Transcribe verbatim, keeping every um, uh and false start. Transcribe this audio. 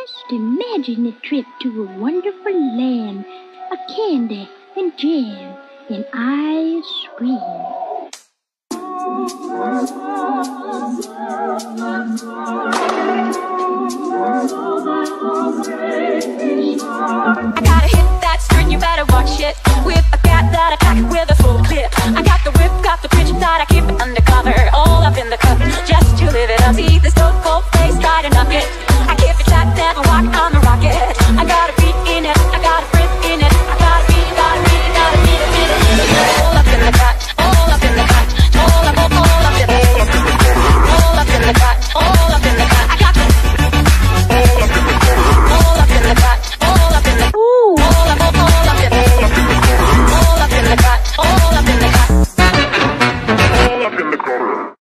Just imagine a trip to a wonderful land of candy and jam and ice cream.